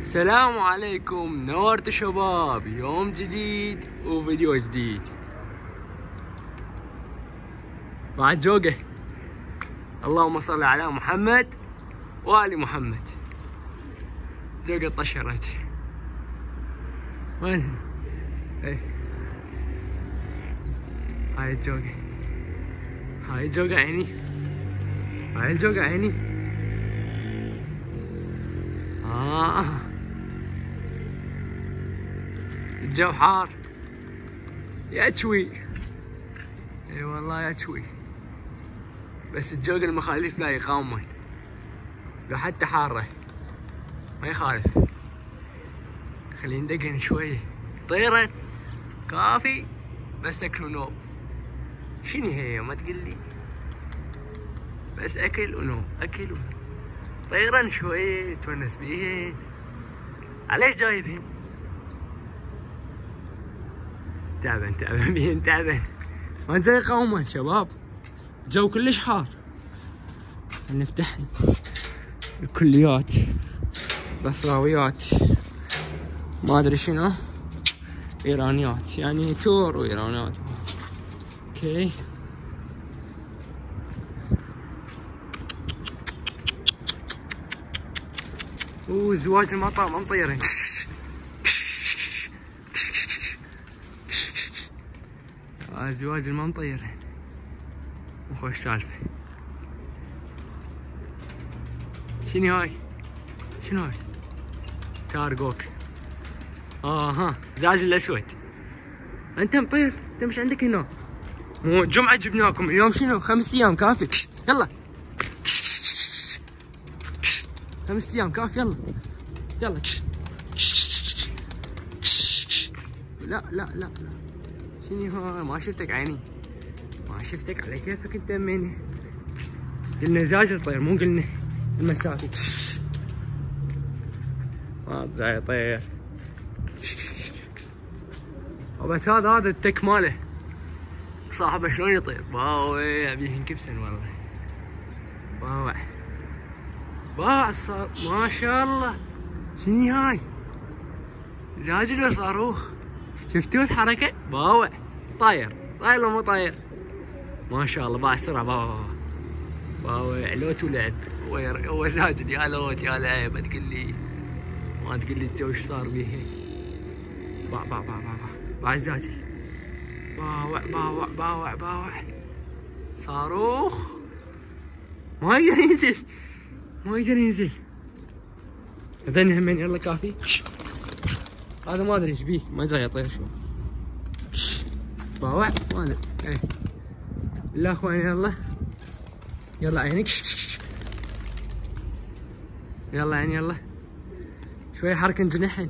السلام عليكم، نورت شباب. يوم جديد وفيديو جديد. بعد جوقه اللهم صل على محمد وآل محمد. جوقه طشرت. وين ايه هاي الجوقه، هاي الجوقه عيني، هاي الجوقه عيني. الجو حار يأتشوي، اي والله يأتشوي، بس الجوق المخالف لا يقاومون، لو حتى حارة ما يخالف. خلينا ندقن شوية طيرا كافي، بس اكل ونوم. شنو هي ما تقول لي؟ بس اكل ونوم، اكل ونوم. طيرا شوية تونس بيهن. عليش جايبهن؟ تعبان تعبان بيهن، تعبان ما جاي يقاومون شباب. الجو كلش حار. نفتح الكليات، بصراويات، ما ادري شنو، ايرانيات، يعني تور وايرانيات. اوكي زواج المطار مطيرين. زواج المطيرين وخوش سالفة. شنو هاي؟ شنو هاي؟ تارجوك. ها زاج الاسود. انت مطير، انت مش عندك هنا. مو جمعة جبناكم، اليوم شنو؟ 5 ايام كافي. يلا 5 ايام كافي، يلا يلا. لا لا لا لا، شنو هاي؟ ما شفتك عيني، ما شفتك. على كيفك انت مني. قلنا زاج الطير، مو قلنا المسافة. ما جاي يطير. وبس هذا التك ماله صاحبه شلون يطير. باوي ابيه ينكبسن والله. باوع باوع صار ما شاء الله. شني هاي؟ زاج له صاروخ. شفتوا الحركة؟ باوع طاير، طاير لو مو طاير. ما شاء الله باع السرعة. باوع لوت ولعب. هو ساجد يا لوت يا لعب. ما تقول لي، ما تقول لي الجو ايش صار بيه. باع الزاجل. باوع باوع باوع صاروخ. ما يقدر ينزل، ما يقدر ينزل. هذين همين. يلا كافي. هذا ما ادري ايش بيه، ما جاي يطير. شو باوع ما ادري. ايه لا اخواني، يلا يلا عينك. يلا عيني، يلا شوي حركة جناحين.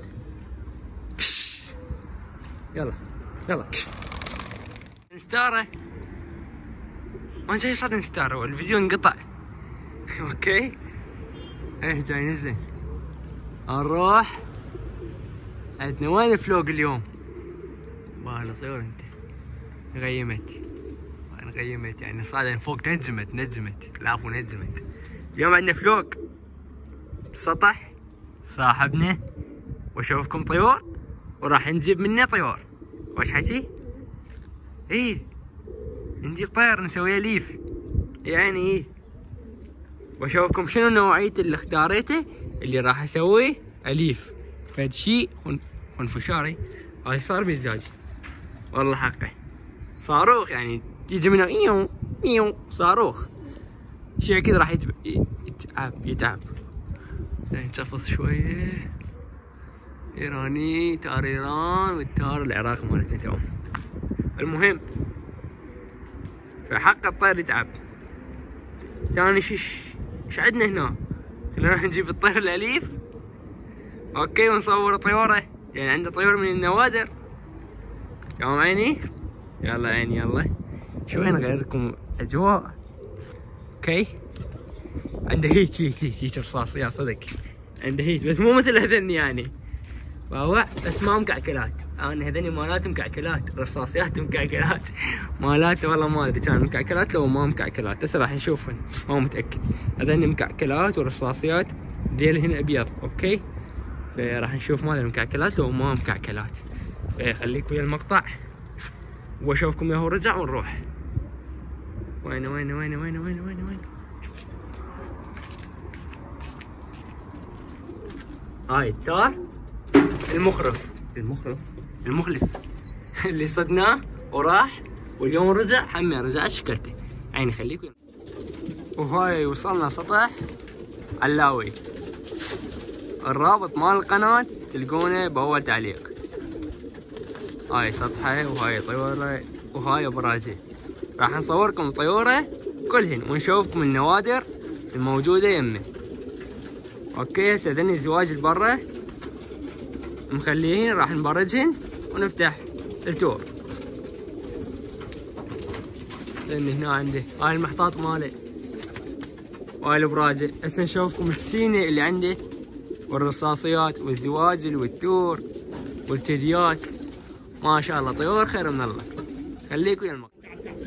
يلا يلا. نستاره ما جاي يصعد نستاره والفيديو انقطع. اوكي ايه جاي نزل. نروح عندنا. وين الفلوق اليوم؟ باهلا صور انت. غيمت، غيمت يعني صار فوق. نجمت العفو، نجمت. اليوم عندنا فلوق السطح صاحبنا، واشوفكم طيور وراح نجيب منه طيور. وش حكي؟ ايه نجيب طير نسويه ليف يعني. ايه واشوفكم شنو نوعية اللي اختاريته اللي راح اسويه اليف. فد شي خنفشاري هاي صار بالزاج والله حقه. صاروخ يعني يجي منه ايو ايو صاروخ. شي كذا راح يتعب. نشفص شوية. ايراني، تار ايران والتار العراق مالتنا تمام. المهم فحق الطير يتعب. ثاني ايش عندنا هنا؟ خلينا نجيب الطير الاليف اوكي ونصور طيوره، يعني عنده طيور من النوادر. تمام عيني. يلا عيني يلا. شوي نغير لكم اجواء. اوكي عنده هيك رصاصيات صدق. عنده هيك بس مو مثل هذني يعني. باوع بس ما مكعكلات. انا هذني مالات مكعكلات، رصاصيات مكعكلات. مالات والله ما ادري كان مكعكلات لو ما مكعكلات. هسه راح نشوفن، ما متاكد. هذني مكعكلات ورصاصيات. ذيل هنا ابيض. اوكي فراح نشوف ماذا المكعكلات لو ما مكعكلات. فخليك ويا المقطع واشوفكم ياهو رجع ونروح. وين هاي التار المخلف اللي صدناه وراح، واليوم رجع حمي رجعت شكلته. عيني خليك. وهاي وصلنا سطح علاوي. الرابط مال القناة تلقونه بأول تعليق. هاي سطحه وهاي طيورة وهاي برازيل. راح نصوركم طيورة كلهن ونشوفكم النوادر الموجودة يمه. اوكي هسه ذني الزواج البرة مخليهن، راح نبرجهن ونفتح التور. لان هنا عندي هاي المحطات مالي وهاي البراجة. هسه نشوفكم السينة اللي عندي والرصاصيات والزواجل والتور والثدييات. ما شاء الله طيور خير من الله. خليكم يا المقطع.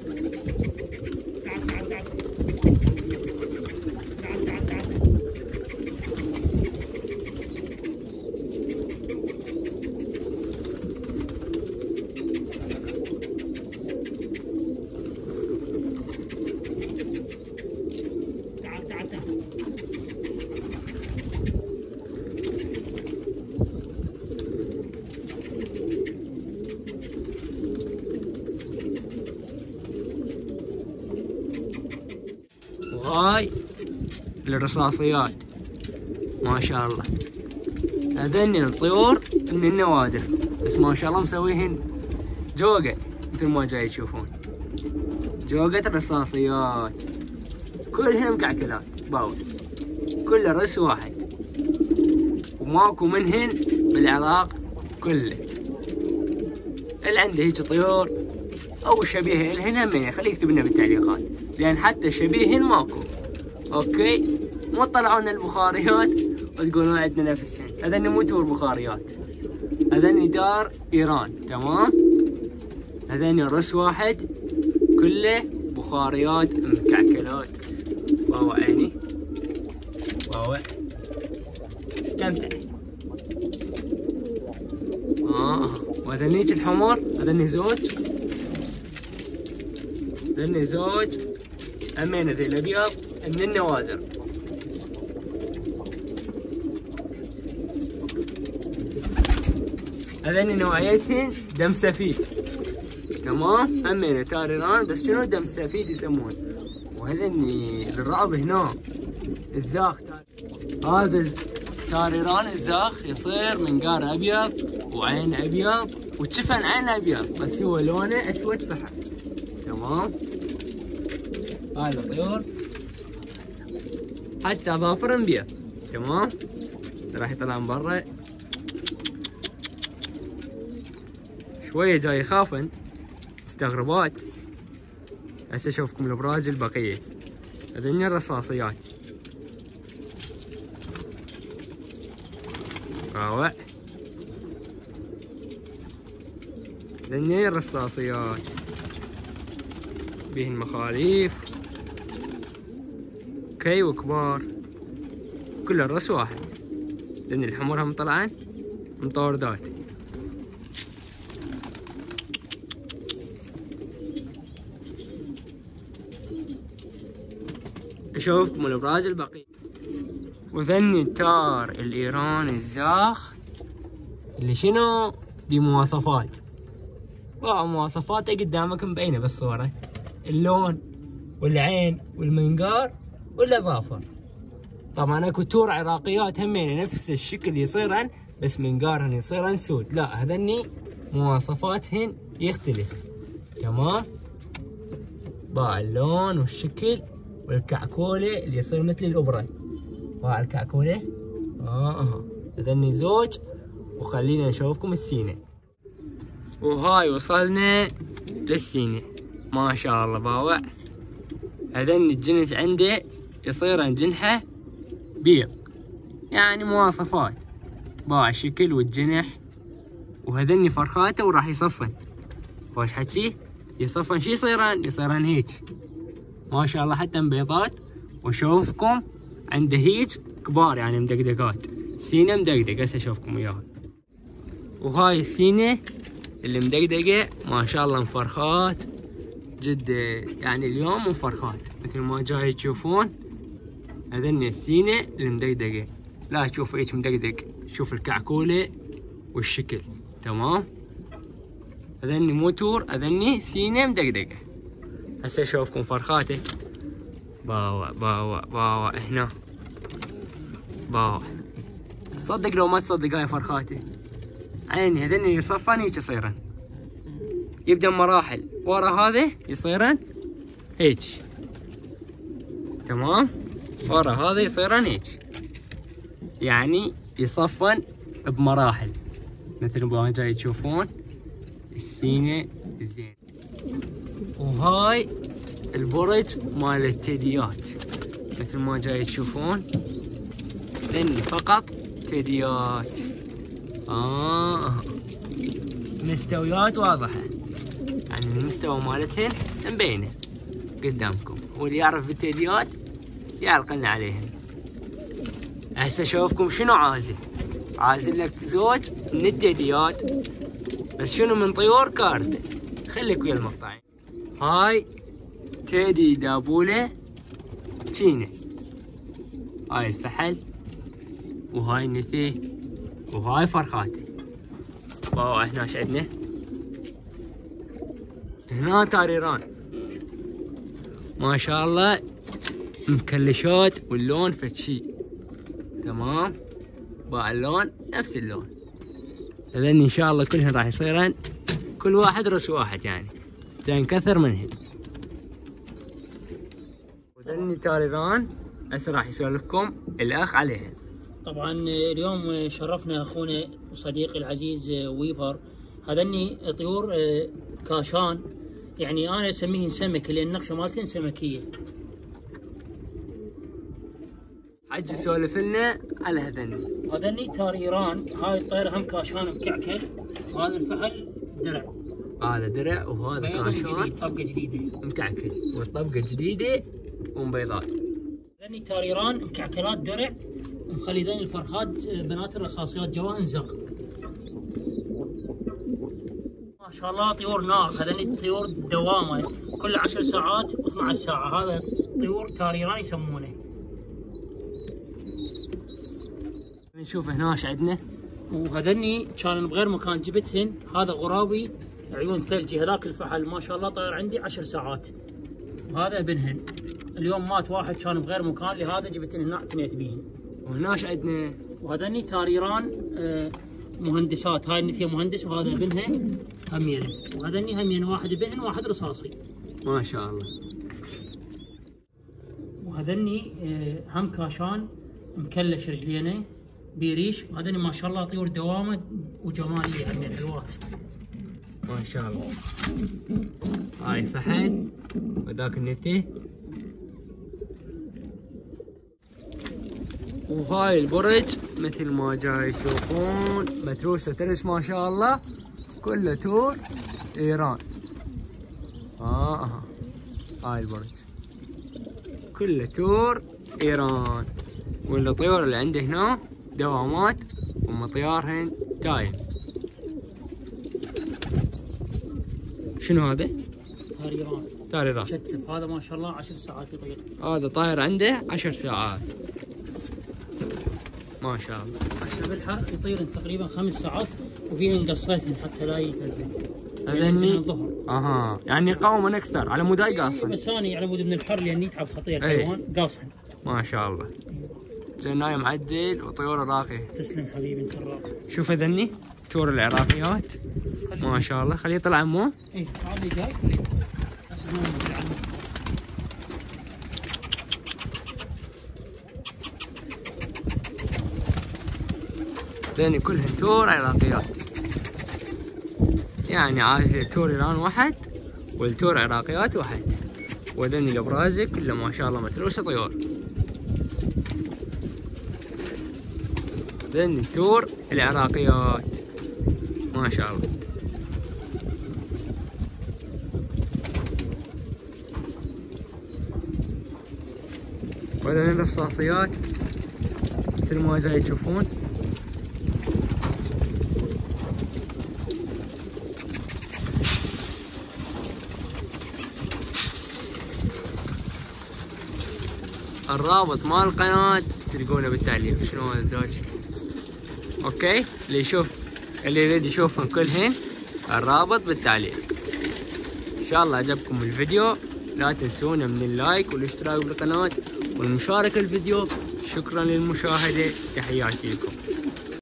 وهاي الرصاصيات ما شاء الله. هذني الطيور من النوادر بس ما شاء الله مسويهن جوقة مثل ما جاي تشوفون. جوقة الرصاصيات كلهن مكعكلات باول، كله رس واحد وماكو منهن بالعراق كله. اللي عنده هيك طيور او شبيه لهن همين خليه يكتب لنا بالتعليقات، لان حتى شبيهن ماكو. اوكي مو تطلعون البخاريات وتقولون عندنا نفسهن. هذني مو تور بخاريات، هذني دار ايران. تمام. هذني رس واحد كله بخاريات مكعكلات. واو عيني واو استمتع. وهذنيك الحمر هذني زوج. هذني زوج همين ذي الابيض من النوادر. هذني نوعيتهن دم سفيد. تمام. همين تار ايران بس شنو دم سفيد يسمون. وهذني الرعب هنا الزاخ. هذا تار ايران الزاخ يصير منقار ابيض وعين ابيض وشفن عين ابيض بس هو لونه اسود فحم. تمام. هاي الطيور حتى اظافرهم بيض. تمام. راح يطلعون برا شوية جاي يخافن مستغربات. هسه اشوفكم الابراج البقية. هذني الرصاصيات روع. هذني الرصاصيات بيهن مخاليف كي وكبار كل الرأس واحد. لأن الحمر هم طلعان مطوردات. أشوفكم الأبراج البقية. وذني التار الإيراني الزاخ اللي شنو بمواصفات. مواصفاته قدامك مبينة بالصورة، اللون والعين والمنقار والأظافر. طبعا اكو تور عراقيات همين نفس الشكل يصيرن بس منقارهن يصيرن سود. لا هذني مواصفاتهن يختلف. تمام. باع اللون والشكل والكعكولة اللي يصير مثل الابرة. باع الكعكولة. هذني زوج. وخلينا نشوفكم السينة. وهاي وصلنا للسينة ما شاء الله باوع. هذني الجنس عنده يصيرن جنحه بيض يعني مواصفات باع الشكل والجنح. وهذني فرخاته وراح يصفن. خوش حكي يصفن شي يصيرن هيك ما شاء الله حتى مبيضات. وشوفكم عنده هيك كبار يعني مدقدقات. سينة مدقدقة هسه اشوفكم اياها. وهاي السينة اللي مدقدقة ما شاء الله مفرخات جد، يعني اليوم مفرخات مثل ما جاي تشوفون. هذني السينة اللي مدقدقة، لا تشوف ايش مدقدق، شوف الكعكولة والشكل تمام. هذني موتور، هذني سينة مدقدقة. هسه اشوفكم فرخاته. باوا باوا باوا هنا باوا. تصدق لو ما تصدق هاي فرخاته عيني. هذني يصفن هيك يصيرن، يبدا مراحل ورا هذا يصيرن هيك تمام، ورا هذا يصيرن هيك، يعني يصفن بمراحل مثل ما جاي تشوفون السينة الزين. وهاي البرج مال التيديات مثل ما جاي تشوفون، لاني فقط تيديات. مستويات واضحة، يعني المستوى مالتهن مبينة قدامكم، واللي يعرف بالتيديات يعلقن عليهن. هسه اشوفكم شنو عازل. عازل لك زوج من التيديات، بس شنو من طيور كاردة. خليك ويا المقطعين. هاي تيدي دابولة تشينة، هاي الفحل، وهاي النثي، وهاي فرخاته. واو هنا ايش عندنا؟ هنا تاريران ما شاء الله مكلشات، واللون فتشي تمام، باع اللون نفس اللون. هذني ان شاء الله كلهن راح يصيرن كل واحد رأس واحد، يعني تنكثر منهن. وذني تاريران هسه راح يسولفكم الاخ عليهن. طبعا اليوم شرفنا اخونا وصديقي العزيز ويفر. هذني طيور كاشان، يعني انا اسميهن سمك لان النقشه مالتهن سمكيه. حجي سولف لنا على هذني تاريران. هاي الطير هم كاشان مكعكل، وهذا الفحل درع. هذا درع وهذا كاشان طبقه جديده مكعكل، والطبقه جديده ومبيضات. هذني تاريران مكعكلات درع، ومخلي ذني الفرخات بنات الرصاصيات جواهن زغ. ما شاء الله طيور نار. هذني طيور دوامه كل 10 ساعات و12 ساعه. هذا طيور تاريران يسمونه. نشوف هنا ايش عندنا. وهذني كان بغير مكان جبتهن. هذا غرابي عيون ثلجي، هذاك الفحل ما شاء الله طاير عندي 10 ساعات. وهذا ابنهن اليوم مات واحد كان بغير مكان، لهذا جبتهن هنا اعتنيت بيهن. وهنا ايش عندنا؟ وهذني تاريران مهندسات. هاي النثيه مهندس، وهذا ابنها همينه، وهذني همينه واحد ابن واحد رصاصي ما شاء الله. وهذني هم كاشان مكلش رجلينه بيريش. وهذني ما شاء الله طيور دوامه وجماليه عندنا الحلوات ما شاء الله. هاي فحل وذاك النتي، وهاي البرج مثل ما جاي تشوفون متروسه ترس ما شاء الله، كله تور ايران. هاي البرج كله تور ايران، والطيور اللي عنده هنا دوامات ومطيارهن دايم. شنو هذا؟ تاريران شتف. هذا ما شاء الله 10 ساعات يطير. هذا طاير عنده 10 ساعات ما شاء الله. هسه بالحر يطير تقريبا 5 ساعات، وفيهن قصيتهن حتى لا يتلفن. هذني الظهر يعني يقاومن اكثر على مود قاصن، بس انا على مود من الحر لان يتعب خطير الحيوان قاصن. ما شاء الله. جناي معدل وطيوره راقيه. تسلم حبيبي انت الراقي. شوف هذني تور العراقيات ما شاء الله. خليه يطلع عمو. اي هذا جاي بس هو نزل عنه. هذني كلهن تور عراقيات، يعني عازل تور ايران واحد والتور عراقيات واحد. وهذني الابرازي كله ما شاء الله متروسه طيور. هذني التور العراقيات ما شاء الله. وهذني الرصاصيات مثل ما جاي تشوفون الرابط مال القناة تلقونه بالتعليق. شنو هذا الزواج؟ اوكي، اللي يريد يشوفهم كلهن الرابط بالتعليق. ان شاء الله عجبكم الفيديو، لا تنسونا من اللايك والاشتراك بالقناة والمشاركة الفيديو. شكرا للمشاهدة، تحياتي لكم.